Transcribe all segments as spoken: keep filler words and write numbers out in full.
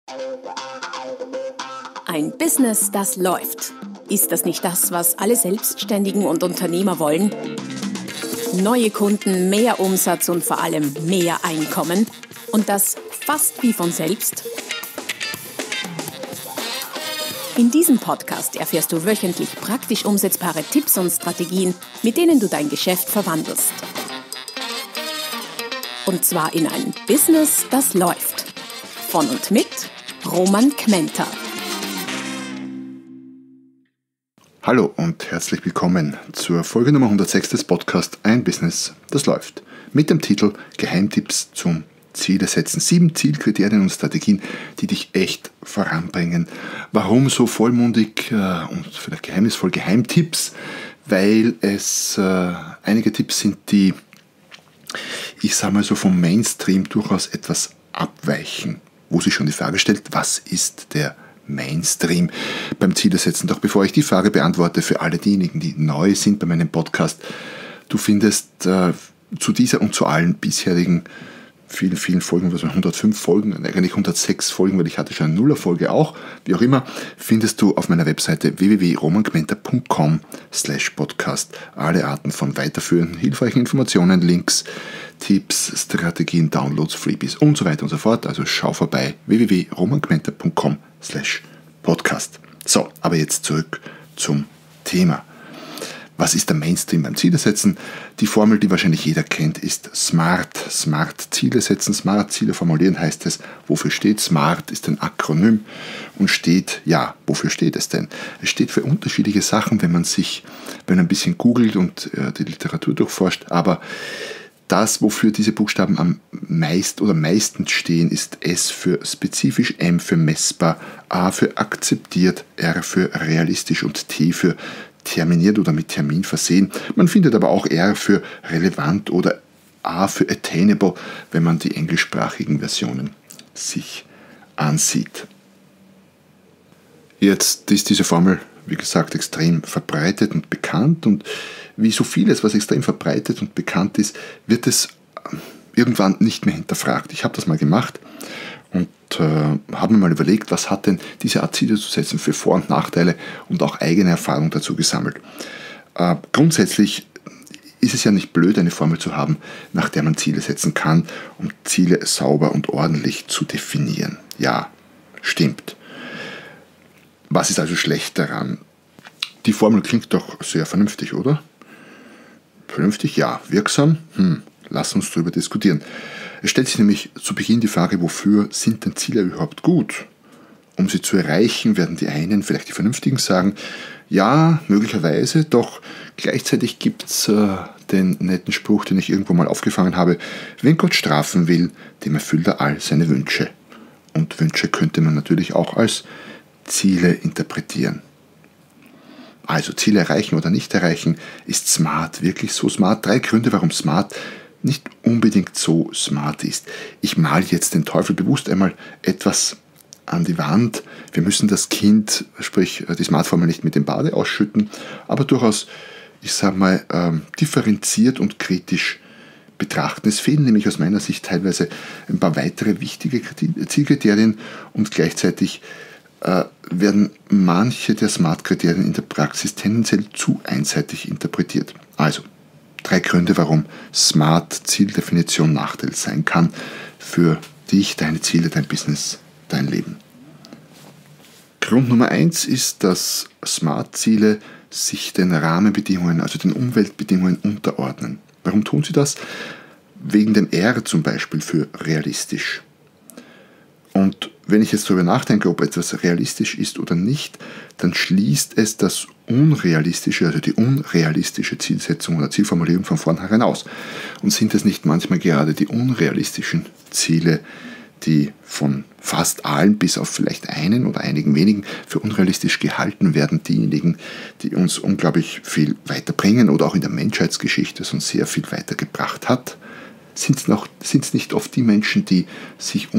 Ein Business, das läuft. Ist das nicht das, was alle Selbstständigen und Unternehmer wollen? Neue Kunden, mehr Umsatz und vor allem mehr Einkommen. Und das fast wie von selbst? In diesem Podcast erfährst du wöchentlich praktisch umsetzbare Tipps und Strategien, mit denen du dein Geschäft verwandelst. Und zwar in ein Business, das läuft. Von und mit Roman Kmenter. Hallo und herzlich willkommen zur Folge Nummer hundertsechs des Podcasts Ein Business, das läuft. Mit dem Titel Geheimtipps zum Ziele setzen. Sieben Zielkriterien und Strategien, die dich echt voranbringen. Warum so vollmundig äh, und vielleicht geheimnisvoll Geheimtipps? Weil es äh, einige Tipps sind, die, ich sage mal so, vom Mainstream durchaus etwas abweichen. Wo sich schon die Frage stellt, was ist der Mainstream beim Ziele setzen? Doch bevor ich die Frage beantworte, für alle diejenigen, die neu sind bei meinem Podcast, du findest äh, zu dieser und zu allen bisherigen vielen, vielen Folgen, also hundertfünf Folgen, eigentlich hundertsechs Folgen, weil ich hatte schon eine Nuller-Folge auch, wie auch immer, findest du auf meiner Webseite w w w punkt roman kmenter punkt com slash podcast alle Arten von weiterführenden, hilfreichen Informationen, Links, Tipps, Strategien, Downloads, Freebies und so weiter und so fort. Also schau vorbei, w w w punkt roman kmenter punkt com slash podcast. So, aber jetzt zurück zum Thema. Was ist der Mainstream beim Ziele setzen? Die Formel, die wahrscheinlich jeder kennt, ist SMART. SMART Ziele setzen, SMART Ziele formulieren heißt es. Wofür steht SMART? Ist ein Akronym und steht, ja, wofür steht es denn? Es steht für unterschiedliche Sachen, wenn man sich, wenn man ein bisschen googelt und äh, die Literatur durchforscht, aber das, wofür diese Buchstaben am meist oder meistens stehen, ist S für spezifisch, M für messbar, A für akzeptiert, R für realistisch und T für terminiert oder mit Termin versehen. Man findet aber auch R für relevant oder A für attainable, wenn man die englischsprachigen Versionen sich ansieht. Jetzt ist diese Formel, wie gesagt, extrem verbreitet und bekannt, und wie so vieles, was extrem verbreitet und bekannt ist, wird es irgendwann nicht mehr hinterfragt. Ich habe das mal gemacht und äh, habe mir mal überlegt, was hat denn diese Art Ziele zu setzen für Vor- und Nachteile und auch eigene Erfahrung dazu gesammelt. Äh, grundsätzlich ist es ja nicht blöd, eine Formel zu haben, nach der man Ziele setzen kann, um Ziele sauber und ordentlich zu definieren. Ja, stimmt. Was ist also schlecht daran? Die Formel klingt doch sehr vernünftig, oder? Vernünftig, ja. Wirksam? Hm, lass uns darüber diskutieren. Es stellt sich nämlich zu Beginn die Frage, wofür sind denn Ziele überhaupt gut? Um sie zu erreichen, werden die einen, vielleicht die Vernünftigen, sagen, ja, möglicherweise, doch gleichzeitig gibt es äh, den netten Spruch, den ich irgendwo mal aufgefangen habe, wenn Gott strafen will, dem erfüllt er all seine Wünsche. Und Wünsche könnte man natürlich auch als Ziele interpretieren. Also Ziele erreichen oder nicht erreichen, ist SMART wirklich so smart? Drei Gründe, warum SMART nicht unbedingt so smart ist. Ich male jetzt den Teufel bewusst einmal etwas an die Wand. Wir müssen das Kind, sprich die SMART-Formel, nicht mit dem Bade ausschütten, aber durchaus, ich sage mal, ähm, differenziert und kritisch betrachten. Es fehlen nämlich aus meiner Sicht teilweise ein paar weitere wichtige Zielkriterien und gleichzeitig äh, werden manche der SMART-Kriterien in der Praxis tendenziell zu einseitig interpretiert. Also, drei Gründe, warum SMART-Zieldefinition Nachteil sein kann für dich, deine Ziele, dein Business, dein Leben. Grund Nummer eins ist, dass SMART-Ziele sich den Rahmenbedingungen, also den Umweltbedingungen unterordnen. Warum tun sie das? Wegen dem R zum Beispiel für realistisch. Und wenn ich jetzt darüber nachdenke, ob etwas realistisch ist oder nicht, dann schließt es das Unrealistische, also die unrealistische Zielsetzung oder Zielformulierung von vornherein aus. Und sind es nicht manchmal gerade die unrealistischen Ziele, die von fast allen, bis auf vielleicht einen oder einigen wenigen, für unrealistisch gehalten werden, diejenigen, die uns unglaublich viel weiterbringen oder auch in der Menschheitsgeschichte so sehr viel weitergebracht hat? Sind es noch, sind's nicht oft die Menschen, die sich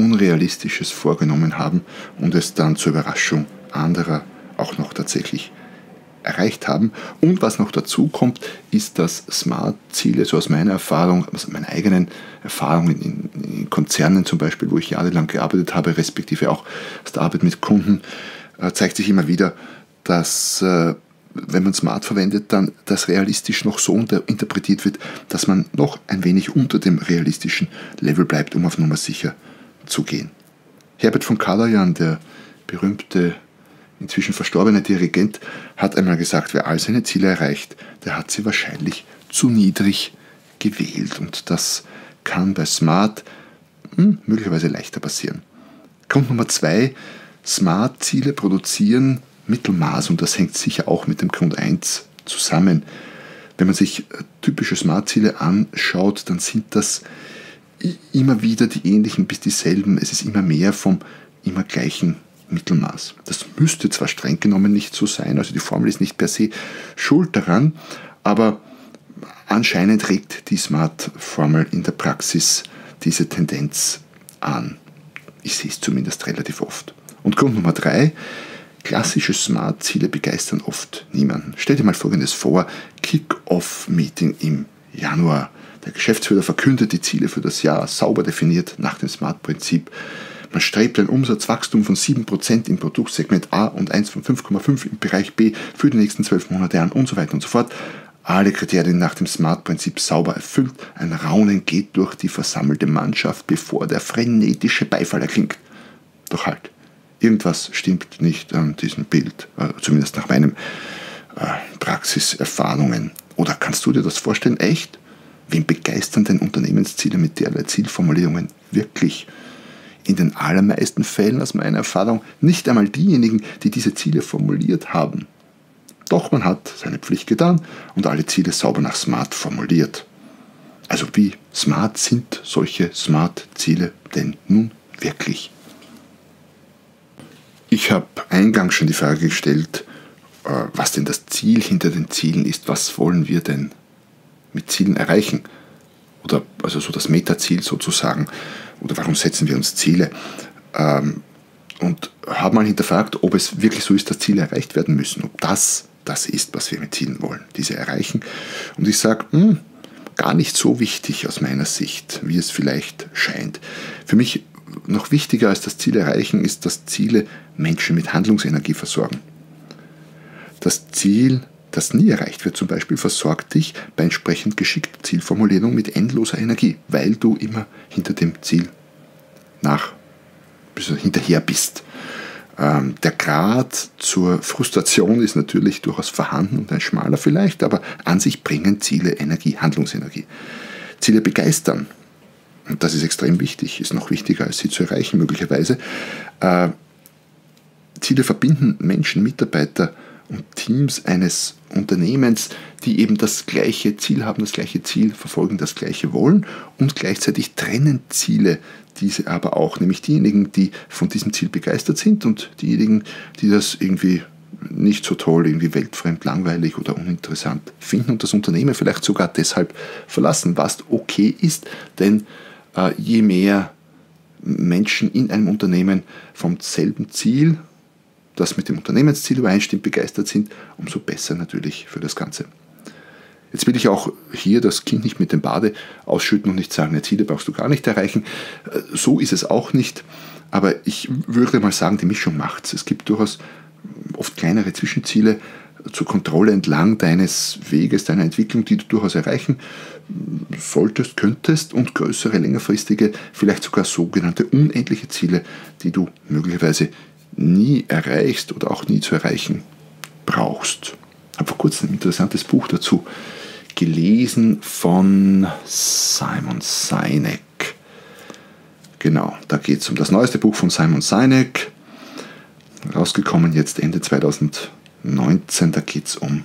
Unrealistisches vorgenommen haben und es dann zur Überraschung anderer auch noch tatsächlich erreicht haben. Und was noch dazu kommt, ist, dass Smart-Ziele, so aus meiner Erfahrung, aus meinen eigenen Erfahrungen in, in Konzernen zum Beispiel, wo ich jahrelang gearbeitet habe, respektive auch aus der Arbeit mit Kunden, äh, zeigt sich immer wieder, dass äh, wenn man Smart verwendet, dann das realistisch noch so interpretiert wird, dass man noch ein wenig unter dem realistischen Level bleibt, um auf Nummer sicher zu gehen. Herbert von Karajan, der berühmte, inzwischen verstorbene Dirigent, hat einmal gesagt, wer all seine Ziele erreicht, der hat sie wahrscheinlich zu niedrig gewählt. Und das kann bei Smart hm, möglicherweise leichter passieren. Grund Nummer zwei, Smart-Ziele produzieren Mittelmaß, und das hängt sicher auch mit dem Grund eins zusammen. Wenn man sich typische Smart-Ziele anschaut, dann sind das immer wieder die ähnlichen bis dieselben. Es ist immer mehr vom immer gleichen Mittelmaß. Das müsste zwar streng genommen nicht so sein, also die Formel ist nicht per se schuld daran, aber anscheinend regt die Smart-Formel in der Praxis diese Tendenz an. Ich sehe es zumindest relativ oft. Und Grund Nummer drei, klassische Smart-Ziele begeistern oft niemanden. Stell dir mal Folgendes vor: Kick-Off-Meeting im Januar. Der Geschäftsführer verkündet die Ziele für das Jahr, sauber definiert nach dem Smart-Prinzip. Man strebt ein Umsatzwachstum von sieben Prozent im Produktsegment A und eins von fünf Komma fünf im Bereich B für die nächsten zwölf Monate an und so weiter und so fort. Alle Kriterien nach dem Smart-Prinzip sauber erfüllt. Ein Raunen geht durch die versammelte Mannschaft, bevor der frenetische Beifall erklingt. Doch halt. Irgendwas stimmt nicht an diesem Bild, zumindest nach meinen Praxiserfahrungen. Oder kannst du dir das vorstellen? Echt? Wen begeistern denn Unternehmensziele mit derlei Zielformulierungen wirklich? In den allermeisten Fällen, aus meiner Erfahrung, nicht einmal diejenigen, die diese Ziele formuliert haben. Doch man hat seine Pflicht getan und alle Ziele sauber nach Smart formuliert. Also wie smart sind solche Smart-Ziele denn nun wirklich? Ich habe eingangs schon die Frage gestellt, was denn das Ziel hinter den Zielen ist. Was wollen wir denn mit Zielen erreichen? Oder also so das Metaziel sozusagen. Oder warum setzen wir uns Ziele? Und habe mal hinterfragt, ob es wirklich so ist, dass Ziele erreicht werden müssen. Ob das das ist, was wir mit Zielen wollen, diese erreichen. Und ich sage, hm, gar nicht so wichtig aus meiner Sicht, wie es vielleicht scheint. Für mich noch wichtiger als das Ziel erreichen ist, dass Ziele Menschen mit Handlungsenergie versorgen. Das Ziel, das nie erreicht wird, zum Beispiel, versorgt dich bei entsprechend geschickter Zielformulierung mit endloser Energie, weil du immer hinter dem Ziel nach, also hinterher bist. Ähm, der Grad zur Frustration ist natürlich durchaus vorhanden und ein schmaler vielleicht, aber an sich bringen Ziele Energie, Handlungsenergie. Ziele begeistern. Und das ist extrem wichtig, ist noch wichtiger, als sie zu erreichen möglicherweise. Äh, Ziele verbinden Menschen, Mitarbeiter und Teams eines Unternehmens, die eben das gleiche Ziel haben, das gleiche Ziel verfolgen, das gleiche wollen, und gleichzeitig trennen Ziele diese aber auch, nämlich diejenigen, die von diesem Ziel begeistert sind und diejenigen, die das irgendwie nicht so toll, irgendwie weltfremd, langweilig oder uninteressant finden und das Unternehmen vielleicht sogar deshalb verlassen, was okay ist, denn äh, je mehr Menschen in einem Unternehmen vom selben Ziel, das mit dem Unternehmensziel übereinstimmt, begeistert sind, umso besser natürlich für das Ganze. Jetzt will ich auch hier das Kind nicht mit dem Bade ausschütten und nicht sagen, ja, Ziele brauchst du gar nicht erreichen. So ist es auch nicht, aber ich würde mal sagen, die Mischung macht's. Es gibt durchaus oft kleinere Zwischenziele zur Kontrolle entlang deines Weges, deiner Entwicklung, die du durchaus erreichen solltest, könntest, und größere, längerfristige, vielleicht sogar sogenannte unendliche Ziele, die du möglicherweise nie erreichst oder auch nie zu erreichen brauchst. Ich habe vor kurzem ein interessantes Buch dazu gelesen von Simon Sinek. Genau, da geht es um das neueste Buch von Simon Sinek, rausgekommen jetzt Ende zweitausendneunzehn. Da geht es um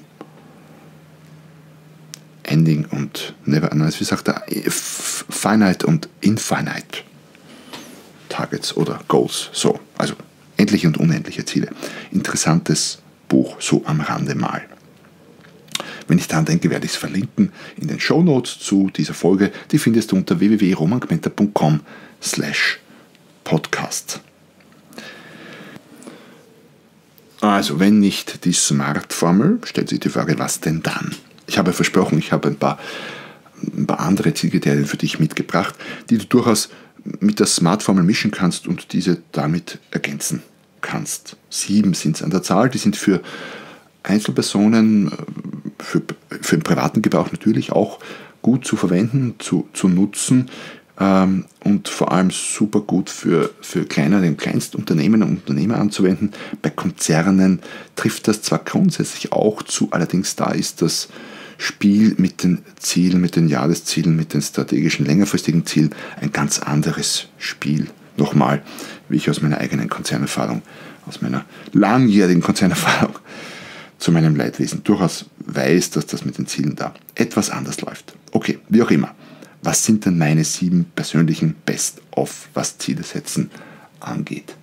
Ending und Never, wie sagt er, Finite und Infinite Targets oder Goals. So, also endliche und unendliche Ziele. Interessantes Buch, so am Rande mal. Wenn ich daran denke, werde ich es verlinken in den Shownotes zu dieser Folge. Die findest du unter w w w punkt roman gmenta punkt com slash podcast. Also, wenn nicht die SMART-Formel, stellt sich die Frage, was denn dann? Ich habe versprochen, ich habe ein paar, ein paar andere Zielkriterien für dich mitgebracht, die du durchaus mit der SMART-Formel mischen kannst und diese damit ergänzen kannst. Sieben sind es an der Zahl, die sind für Einzelpersonen, für, für den privaten Gebrauch natürlich auch gut zu verwenden, zu, zu nutzen ähm, und vor allem super gut für, für kleinere und Kleinstunternehmen und Unternehmer anzuwenden. Bei Konzernen trifft das zwar grundsätzlich auch zu, allerdings da ist das Spiel mit den Zielen, mit den Jahreszielen, mit den strategischen längerfristigen Zielen ein ganz anderes Spiel. Nochmal, wie ich aus meiner eigenen Konzernerfahrung, aus meiner langjährigen Konzernerfahrung zu meinem Leidwesen durchaus weiß, dass das mit den Zielen da etwas anders läuft. Okay, wie auch immer. Was sind denn meine sieben persönlichen Best-of, was Ziele setzen angeht?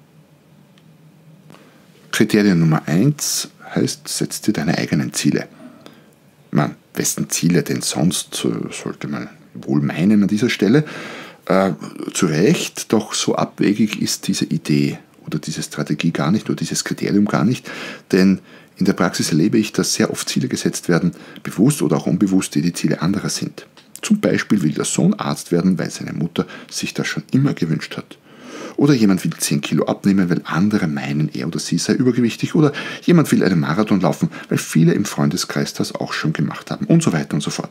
Kriterium Nummer eins heißt, setz dir deine eigenen Ziele. Man, wessen Ziele denn sonst, sollte man wohl meinen an dieser Stelle. Äh, zu Recht, doch so abwegig ist diese Idee oder diese Strategie gar nicht oder dieses Kriterium gar nicht, denn in der Praxis erlebe ich, dass sehr oft Ziele gesetzt werden, bewusst oder auch unbewusst, die die Ziele anderer sind. Zum Beispiel will der Sohn Arzt werden, weil seine Mutter sich das schon immer gewünscht hat. Oder jemand will zehn Kilo abnehmen, weil andere meinen, er oder sie sei übergewichtig. Oder jemand will einen Marathon laufen, weil viele im Freundeskreis das auch schon gemacht haben. Und so weiter und so fort.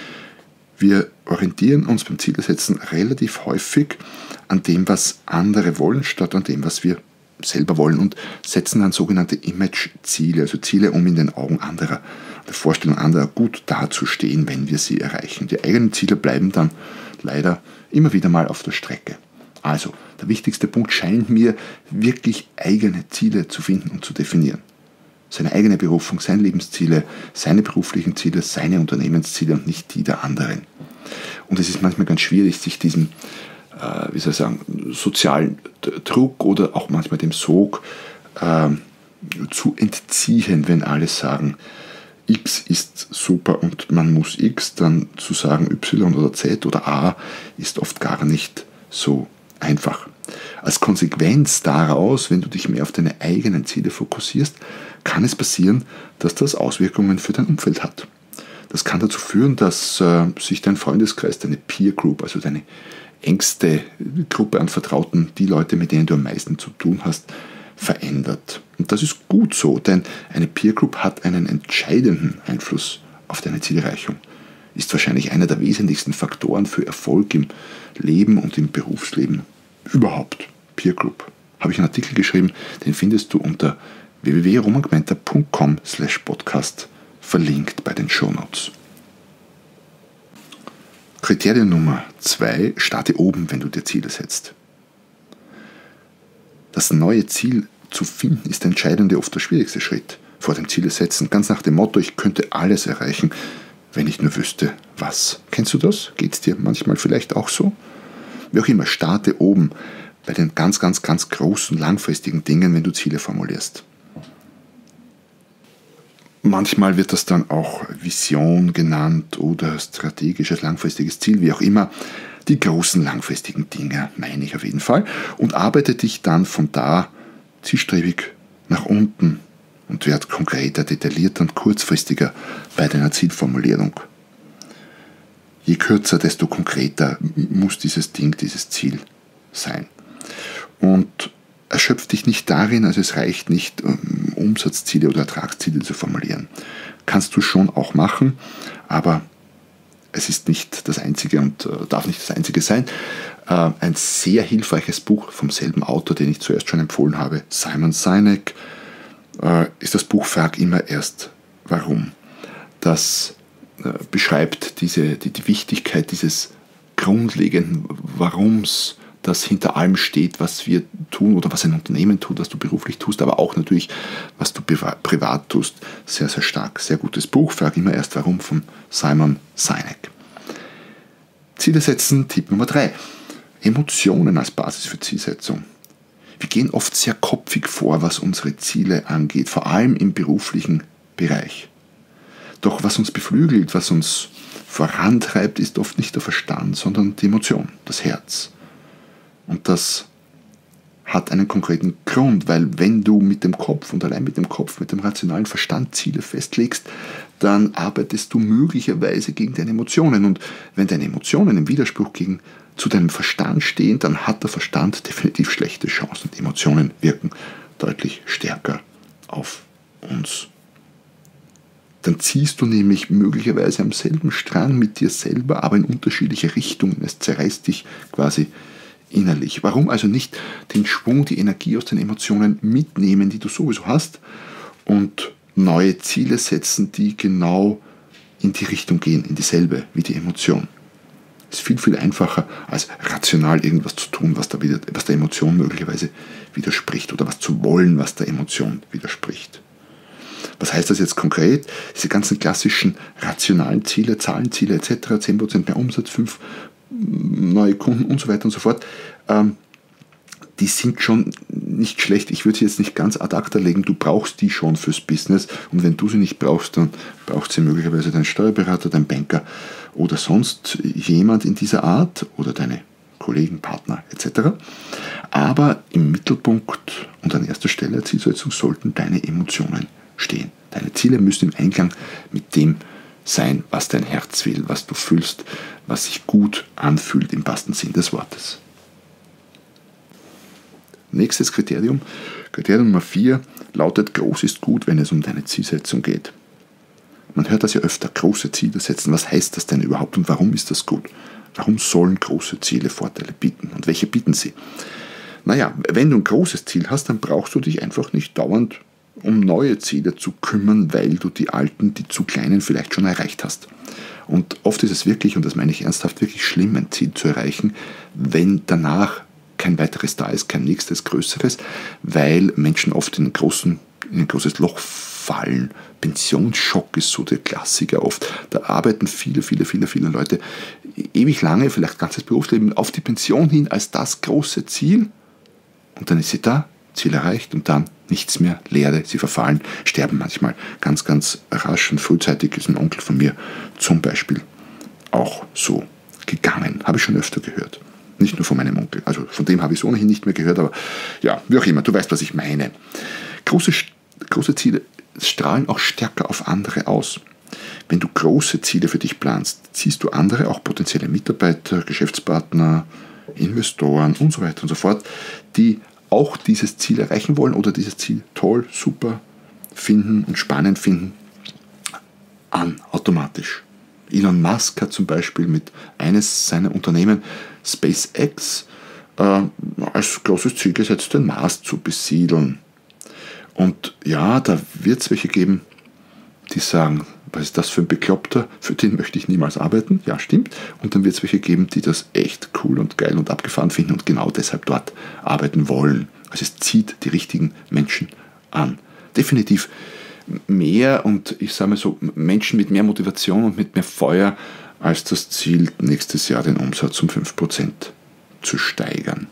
Wir orientieren uns beim Zielsetzen relativ häufig an dem, was andere wollen, statt an dem, was wir selber wollen und setzen dann sogenannte Image-Ziele, also Ziele, um in den Augen anderer, der Vorstellung anderer gut dazustehen, wenn wir sie erreichen. Die eigenen Ziele bleiben dann leider immer wieder mal auf der Strecke. Also, der wichtigste Punkt scheint mir, wirklich eigene Ziele zu finden und zu definieren. Seine eigene Berufung, seine Lebensziele, seine beruflichen Ziele, seine Unternehmensziele und nicht die der anderen. Und es ist manchmal ganz schwierig, sich diesem, äh, wie soll ich sagen, sozialen Druck oder auch manchmal dem Sog äh, zu entziehen, wenn alle sagen, X ist super und man muss X, dann zu sagen Y oder Z oder A ist oft gar nicht so einfach. Als Konsequenz daraus, wenn du dich mehr auf deine eigenen Ziele fokussierst, kann es passieren, dass das Auswirkungen für dein Umfeld hat. Das kann dazu führen, dass äh, sich dein Freundeskreis, deine Peer Group, also deine engste Gruppe an Vertrauten, die Leute, mit denen du am meisten zu tun hast, verändert. Und das ist gut so, denn eine Peer Group hat einen entscheidenden Einfluss auf deine Zielerreichung. Ist wahrscheinlich einer der wesentlichsten Faktoren für Erfolg im Leben und im Berufsleben überhaupt. Peer Group. Habe ich einen Artikel geschrieben, den findest du unter w w w punkt roman gmenter punkt com slash podcast verlinkt bei den Shownotes. Kriterium Nummer zwei, starte oben, wenn du dir Ziele setzt. Das neue Ziel zu finden ist der entscheidende, oft der schwierigste Schritt vor dem Ziele setzen. Ganz nach dem Motto, ich könnte alles erreichen, wenn ich nur wüsste, was. Kennst du das? Geht es dir manchmal vielleicht auch so? Wie auch immer, starte oben bei den ganz, ganz, ganz großen, langfristigen Dingen, wenn du Ziele formulierst. Manchmal wird das dann auch Vision genannt oder strategisches, langfristiges Ziel, wie auch immer. Die großen, langfristigen Dinge meine ich auf jeden Fall. Und arbeite dich dann von da zielstrebig nach unten und werd konkreter, detaillierter und kurzfristiger bei deiner Zielformulierung. Je kürzer, desto konkreter muss dieses Ding, dieses Ziel sein. Und erschöpft dich nicht darin, also es reicht nicht, um Umsatzziele oder Ertragsziele zu formulieren. Kannst du schon auch machen, aber es ist nicht das Einzige und äh, darf nicht das Einzige sein. Äh, ein sehr hilfreiches Buch vom selben Autor, den ich zuerst schon empfohlen habe, Simon Sinek, äh, ist das Buch Frag immer erst warum. Das äh, beschreibt diese, die, die Wichtigkeit dieses grundlegenden Warums, das hinter allem steht, was wir tun oder was ein Unternehmen tut, was du beruflich tust, aber auch natürlich, was du privat tust. Sehr, sehr stark. Sehr gutes Buch. Frag immer erst warum von Simon Sinek. Ziele setzen, Tipp Nummer drei. Emotionen als Basis für Zielsetzung. Wir gehen oft sehr kopfig vor, was unsere Ziele angeht, vor allem im beruflichen Bereich. Doch was uns beflügelt, was uns vorantreibt, ist oft nicht der Verstand, sondern die Emotion, das Herz. Und das hat einen konkreten Grund, weil wenn du mit dem Kopf und allein mit dem Kopf, mit dem rationalen Verstand Ziele festlegst, dann arbeitest du möglicherweise gegen deine Emotionen. Und wenn deine Emotionen im Widerspruch gegen, zu deinem Verstand stehen, dann hat der Verstand definitiv schlechte Chancen. Die Emotionen wirken deutlich stärker auf uns. Dann ziehst du nämlich möglicherweise am selben Strang mit dir selber, aber in unterschiedliche Richtungen. Es zerreißt dich quasi innerlich. Warum also nicht den Schwung, die Energie aus den Emotionen mitnehmen, die du sowieso hast, und neue Ziele setzen, die genau in die Richtung gehen, in dieselbe wie die Emotion. Es ist viel, viel einfacher, als rational irgendwas zu tun, was, da wieder, was der Emotion möglicherweise widerspricht, oder was zu wollen, was der Emotion widerspricht. Was heißt das jetzt konkret? Diese ganzen klassischen rationalen Ziele, Zahlenziele et cetera, zehn Prozent mehr Umsatz, fünf neue Kunden und so weiter und so fort, ähm, die sind schon nicht schlecht. Ich würde sie jetzt nicht ganz ad acta legen, du brauchst die schon fürs Business, und wenn du sie nicht brauchst, dann braucht sie möglicherweise dein Steuerberater, dein Banker oder sonst jemand in dieser Art oder deine Kollegen, Partner et cetera. Aber im Mittelpunkt und an erster Stelle der Zielsetzung sollten deine Emotionen stehen. Deine Ziele müssen im Einklang mit dem sein, was dein Herz will, was du fühlst, was sich gut anfühlt im wahrsten Sinn des Wortes. Nächstes Kriterium, Kriterium Nummer vier, lautet: groß ist gut, wenn es um deine Zielsetzung geht. Man hört das ja öfter, große Ziele setzen. Was heißt das denn überhaupt und warum ist das gut? Warum sollen große Ziele Vorteile bieten und welche bieten sie? Naja, wenn du ein großes Ziel hast, dann brauchst du dich einfach nicht dauernd um neue Ziele zu kümmern, weil du die alten, die zu kleinen vielleicht schon erreicht hast. Und oft ist es wirklich, und das meine ich ernsthaft, wirklich schlimm, ein Ziel zu erreichen, wenn danach kein weiteres da ist, kein nächstes größeres, weil Menschen oft in, einen großen, in ein großes Loch fallen. Pensionsschock ist so der Klassiker oft. Da arbeiten viele, viele, viele, viele Leute ewig lange, vielleicht ganzes Berufsleben, auf die Pension hin als das große Ziel, und dann ist sie da, Ziel erreicht, und dann nichts mehr, Leere, sie verfallen, sterben manchmal ganz, ganz rasch und frühzeitig. Ist ein Onkel von mir zum Beispiel auch so gegangen. Habe ich schon öfter gehört. Nicht nur von meinem Onkel, also von dem habe ich es ohnehin nicht mehr gehört, aber ja, wie auch immer, du weißt, was ich meine. Große, große Ziele strahlen auch stärker auf andere aus. Wenn du große Ziele für dich planst, ziehst du andere, auch potenzielle Mitarbeiter, Geschäftspartner, Investoren und so weiter und so fort, die auch dieses Ziel erreichen wollen oder dieses Ziel toll, super finden und spannend finden, an, automatisch. Elon Musk hat zum Beispiel mit eines seiner Unternehmen, SpaceX, äh, als großes Ziel gesetzt, den Mars zu besiedeln. Und ja, da wird es welche geben, die sagen, was ist das für ein Bekloppter, für den möchte ich niemals arbeiten. Ja, stimmt. Und dann wird es welche geben, die das echt cool und geil und abgefahren finden und genau deshalb dort arbeiten wollen. Also es zieht die richtigen Menschen an. Definitiv mehr, und ich sage mal so, Menschen mit mehr Motivation und mit mehr Feuer als das Ziel, nächstes Jahr den Umsatz um fünf Prozent zu steigern.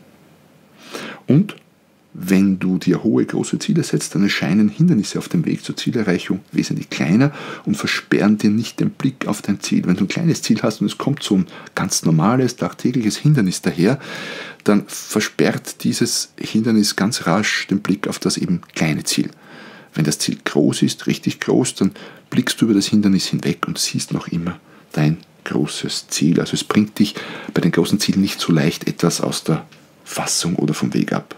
Und wenn du dir hohe, große Ziele setzt, dann erscheinen Hindernisse auf dem Weg zur Zielerreichung wesentlich kleiner und versperren dir nicht den Blick auf dein Ziel. Wenn du ein kleines Ziel hast und es kommt so ein ganz normales, tagtägliches Hindernis daher, dann versperrt dieses Hindernis ganz rasch den Blick auf das eben kleine Ziel. Wenn das Ziel groß ist, richtig groß, dann blickst du über das Hindernis hinweg und siehst noch immer dein großes Ziel. Also es bringt dich bei den großen Zielen nicht so leicht etwas aus der Fassung oder vom Weg ab.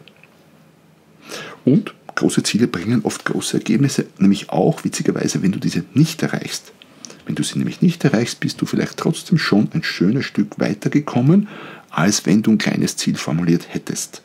Und große Ziele bringen oft große Ergebnisse, nämlich auch witzigerweise, wenn du diese nicht erreichst. Wenn du sie nämlich nicht erreichst, bist du vielleicht trotzdem schon ein schönes Stück weitergekommen, als wenn du ein kleines Ziel formuliert hättest.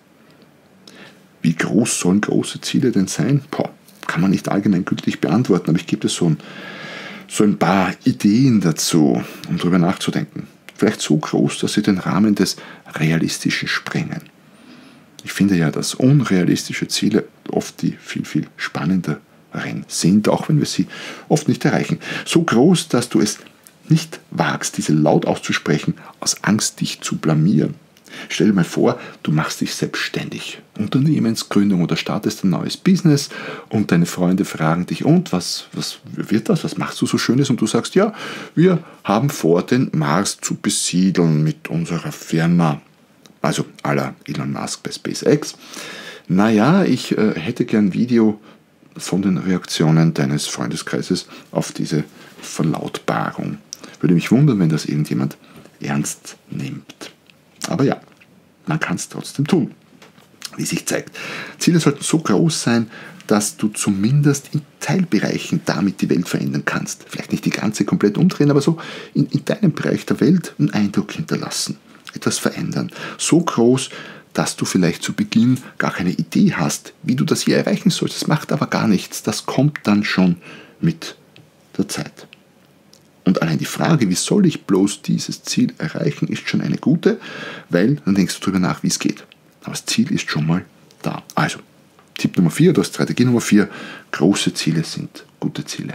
Wie groß sollen große Ziele denn sein? Boah, kann man nicht allgemeingültig beantworten, aber ich gebe dir so ein, so ein paar Ideen dazu, um darüber nachzudenken. Vielleicht so groß, dass sie den Rahmen des Realistischen sprengen. Ich finde ja, dass unrealistische Ziele oft die viel, viel spannenderen sind, auch wenn wir sie oft nicht erreichen. So groß, dass du es nicht wagst, diese laut auszusprechen, aus Angst, dich zu blamieren. Stell dir mal vor, du machst dich selbstständig, Unternehmensgründung, oder startest ein neues Business und deine Freunde fragen dich, und was, was wird das, was machst du so Schönes? Und du sagst, ja, wir haben vor, den Mars zu besiedeln mit unserer Firma. Also à la Elon Musk bei SpaceX. naja, ich äh, hätte gern ein Video von den Reaktionen deines Freundeskreises auf diese Verlautbarung. Würde mich wundern, wenn das irgendjemand ernst nimmt. Aber ja, man kann es trotzdem tun, wie sich zeigt. Ziele sollten so groß sein, dass du zumindest in Teilbereichen damit die Welt verändern kannst. Vielleicht nicht die ganze komplett umdrehen, aber so in, in deinem Bereich der Welt einen Eindruck hinterlassen, etwas verändern. So groß, dass du vielleicht zu Beginn gar keine Idee hast, wie du das hier erreichen sollst. Das macht aber gar nichts. Das kommt dann schon mit der Zeit. Und allein die Frage, wie soll ich bloß dieses Ziel erreichen, ist schon eine gute, weil dann denkst du darüber nach, wie es geht. Aber das Ziel ist schon mal da. Also, Tipp Nummer vier, oder Strategie Nummer vier, große Ziele sind gute Ziele.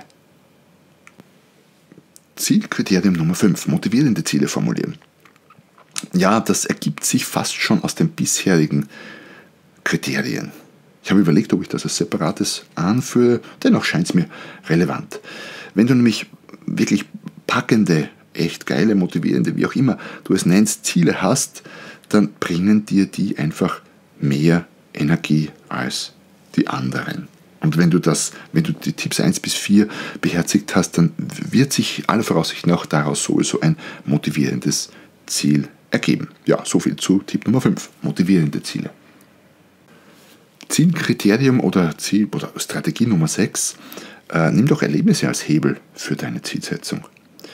Zielkriterium Nummer fünf, motivierende Ziele formulieren. Ja, das ergibt sich fast schon aus den bisherigen Kriterien. Ich habe überlegt, ob ich das als separates anführe, dennoch scheint es mir relevant. Wenn du nämlich wirklich packende, echt geile, motivierende, wie auch immer du es nennst, Ziele hast, dann bringen dir die einfach mehr Energie als die anderen. Und wenn du das, wenn du die Tipps eins bis vier beherzigt hast, dann wird sich aller Voraussicht nach daraus sowieso ein motivierendes Ziel ergeben. Ja, soviel zu Tipp Nummer fünf, motivierende Ziele. Zielkriterium oder Ziel oder Strategie Nummer sechs, äh, nimm doch Erlebnisse als Hebel für deine Zielsetzung.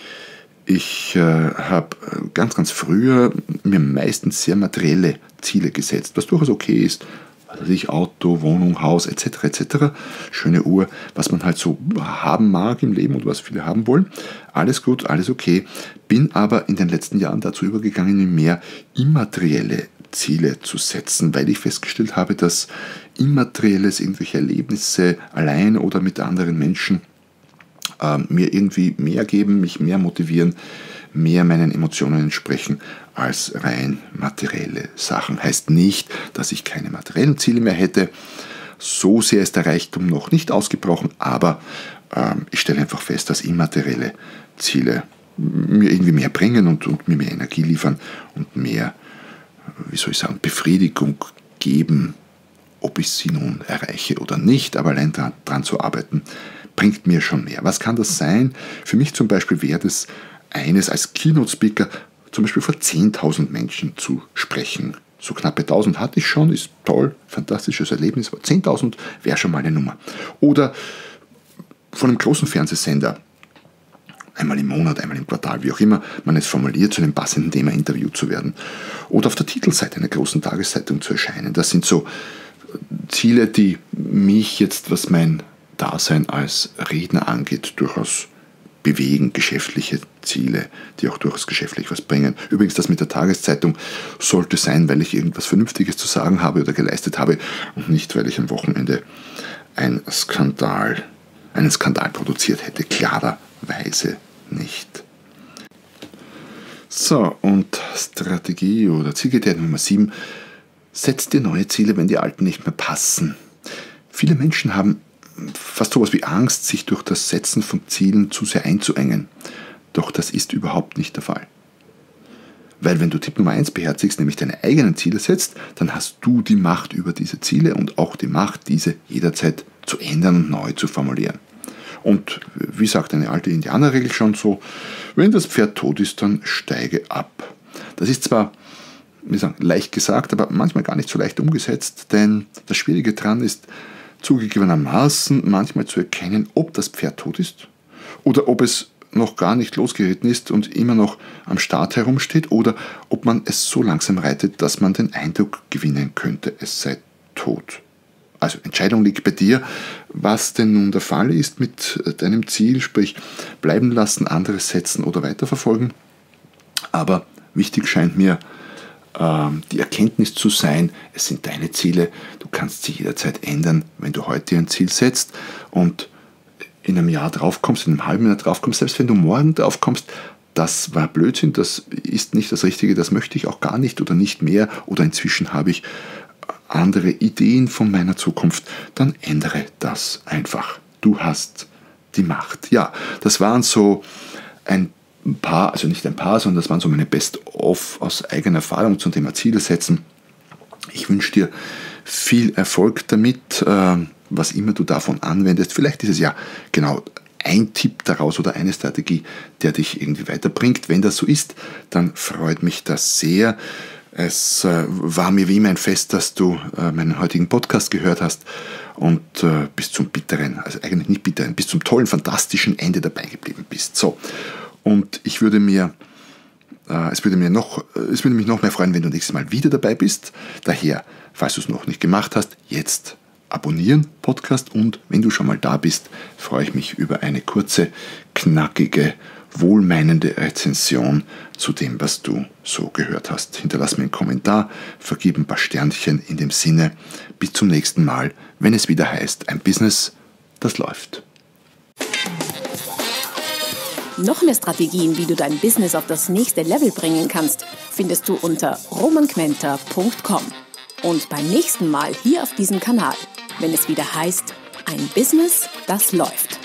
Ich äh, habe ganz, ganz früher mir meistens sehr materielle Ziele gesetzt, was durchaus okay ist. Also ich Auto, Wohnung, Haus et cetera et cetera. Schöne Uhr, was man halt so haben mag im Leben und was viele haben wollen. Alles gut, alles okay. Bin aber in den letzten Jahren dazu übergegangen, mehr immaterielle Ziele zu setzen, weil ich festgestellt habe, dass immaterielles, irgendwelche Erlebnisse allein oder mit anderen Menschen äh, mir irgendwie mehr geben, mich mehr motivieren, mehr meinen Emotionen entsprechen als rein materielle Sachen. Heißt nicht, dass ich keine materiellen Ziele mehr hätte. So sehr ist der Reichtum noch nicht ausgebrochen, aber ähm, ich stelle einfach fest, dass immaterielle Ziele mir irgendwie mehr bringen und, und mir mehr Energie liefern und mehr, wie soll ich sagen, Befriedigung geben, ob ich sie nun erreiche oder nicht, aber allein dran, dran zu arbeiten, bringt mir schon mehr. Was kann das sein? Für mich zum Beispiel wäre das eines als Keynote-Speaker zum Beispiel vor zehntausend Menschen zu sprechen. So knappe tausend hatte ich schon, ist toll, fantastisches Erlebnis, aber zehntausend wäre schon mal eine Nummer. Oder von einem großen Fernsehsender, einmal im Monat, einmal im Quartal, wie auch immer man es formuliert, zu einem passenden Thema interviewt zu werden. Oder auf der Titelseite einer großen Tageszeitung zu erscheinen. Das sind so Ziele, die mich jetzt, was mein Dasein als Redner angeht, durchaus bewegen, geschäftliche Ziele, die auch durchaus geschäftlich was bringen. Übrigens, das mit der Tageszeitung sollte sein, weil ich irgendwas Vernünftiges zu sagen habe oder geleistet habe und nicht, weil ich am Wochenende ein Skandal, einen Skandal produziert hätte. Klarerweise nicht. So, und Strategie oder Zielkriterium Nummer sieben. Setz dir neue Ziele, wenn die alten nicht mehr passen. Viele Menschen haben fast sowas wie Angst, sich durch das Setzen von Zielen zu sehr einzuengen. Doch das ist überhaupt nicht der Fall. Weil wenn du Tipp Nummer eins beherzigst, nämlich deine eigenen Ziele setzt, dann hast du die Macht über diese Ziele und auch die Macht, diese jederzeit zu ändern und neu zu formulieren. Und wie sagt eine alte Indianerregel schon so, wenn das Pferd tot ist, dann steige ab. Das ist zwar, wie sagen, leicht gesagt, aber manchmal gar nicht so leicht umgesetzt, denn das Schwierige daran ist, zugegebenermaßen manchmal zu erkennen, ob das Pferd tot ist oder ob es noch gar nicht losgeritten ist und immer noch am Start herumsteht oder ob man es so langsam reitet, dass man den Eindruck gewinnen könnte, es sei tot. Also Entscheidung liegt bei dir, was denn nun der Fall ist mit deinem Ziel, sprich bleiben lassen, anderes setzen oder weiterverfolgen. Aber wichtig scheint mir, die Erkenntnis zu sein, es sind deine Ziele, du kannst sie jederzeit ändern, wenn du heute ein Ziel setzt und in einem Jahr draufkommst, in einem halben Jahr draufkommst, selbst wenn du morgen draufkommst, das war Blödsinn, das ist nicht das Richtige, das möchte ich auch gar nicht oder nicht mehr oder inzwischen habe ich andere Ideen von meiner Zukunft, dann ändere das einfach. Du hast die Macht. Ja, das waren so ein Ein paar, also nicht ein paar, sondern das waren so meine Best-of aus eigener Erfahrung zum Thema Ziele setzen. Ich wünsche dir viel Erfolg damit, was immer du davon anwendest. Vielleicht ist es ja genau ein Tipp daraus oder eine Strategie, der dich irgendwie weiterbringt. Wenn das so ist, dann freut mich das sehr. Es äh, war mir wie immer ein Fest, dass du äh, meinen heutigen Podcast gehört hast und äh, bis zum bitteren, also eigentlich nicht bitteren, bis zum tollen, fantastischen Ende dabei geblieben bist. So, und ich würde mir, äh, es würde mir noch, äh, es würde mich noch mehr freuen, wenn du nächstes Mal wieder dabei bist. Daher, falls du es noch nicht gemacht hast, jetzt abonnieren, Podcast, und wenn du schon mal da bist, freue ich mich über eine kurze, knackige, wohlmeinende Rezension zu dem, was du so gehört hast. Hinterlass mir einen Kommentar, vergib ein paar Sternchen in dem Sinne. Bis zum nächsten Mal, wenn es wieder heißt, ein Business, das läuft. Noch mehr Strategien, wie du dein Business auf das nächste Level bringen kannst, findest du unter roman quenter punkt com. Und beim nächsten Mal hier auf diesem Kanal, wenn es wieder heißt, ein Business, das läuft.